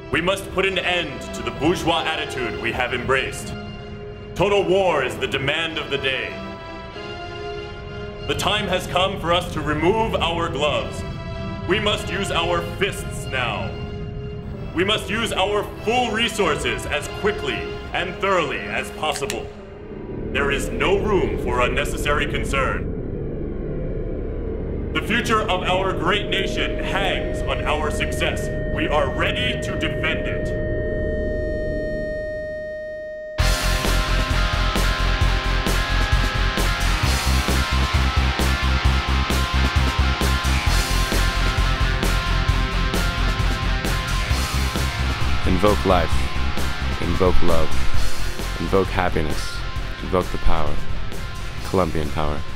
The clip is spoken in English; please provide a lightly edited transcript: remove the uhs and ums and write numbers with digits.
We must put an end to the bourgeois attitude we have embraced. Total war is the demand of the day. The time has come for us to remove our gloves. We must use our fists now. We must use our full resources as quickly and thoroughly as possible. There is no room for unnecessary concern. The future of our great nation hangs on our success. We are ready to defend it. Invoke life, invoke love, invoke happiness, invoke the power. Colombian Power.